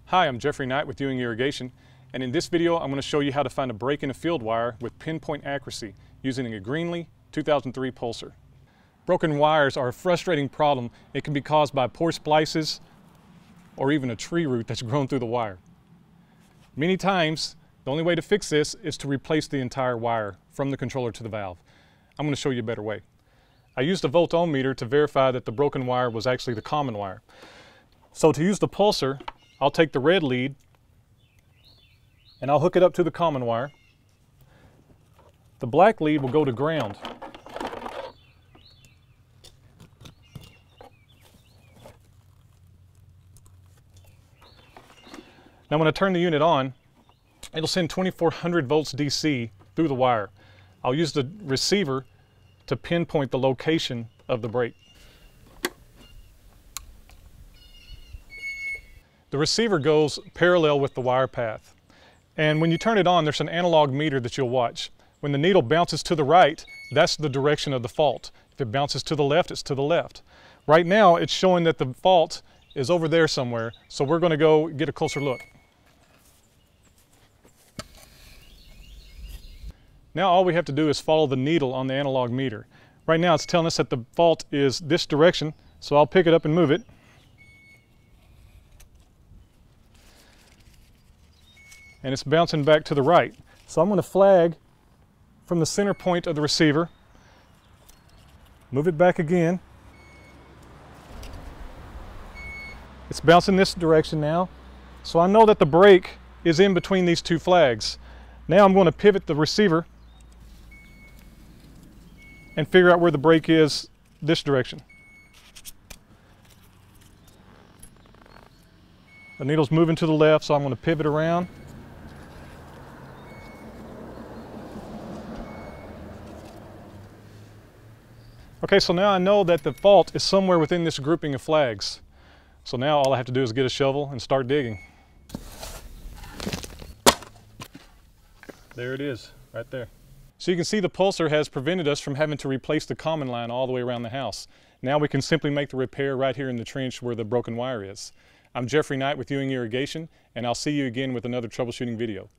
Hi, I'm Jeffrey Knight with Ewing Irrigation, and in this video I'm going to show you how to find a break in a field wire with pinpoint accuracy using a Greenlee 2003 pulser. Broken wires are a frustrating problem. It can be caused by poor splices or even a tree root that's grown through the wire. Many times, the only way to fix this is to replace the entire wire from the controller to the valve. I'm going to show you a better way. I used a volt-ohm meter to verify that the broken wire was actually the common wire. So to use the pulser, I'll take the red lead and I'll hook it up to the common wire. The black lead will go to ground. Now when I turn the unit on, it'll send 2400 volts DC through the wire. I'll use the receiver to pinpoint the location of the break. The receiver goes parallel with the wire path. And when you turn it on, there's an analog meter that you'll watch. When the needle bounces to the right, that's the direction of the fault. If it bounces to the left, it's to the left. Right now, it's showing that the fault is over there somewhere, so we're going to go get a closer look. Now all we have to do is follow the needle on the analog meter. Right now it's telling us that the fault is this direction, so I'll pick it up and move it. And it's bouncing back to the right. So I'm going to flag from the center point of the receiver, move it back again. It's bouncing this direction now, so I know that the break is in between these two flags. Now I'm going to pivot the receiver and figure out where the break is this direction. The needle's moving to the left, so I'm going to pivot around. Okay, so now I know that the fault is somewhere within this grouping of flags. So now all I have to do is get a shovel and start digging. There it is, right there. So you can see the pulser has prevented us from having to replace the common line all the way around the house. Now we can simply make the repair right here in the trench where the broken wire is. I'm Jeffrey Knight with Ewing Irrigation, and I'll see you again with another troubleshooting video.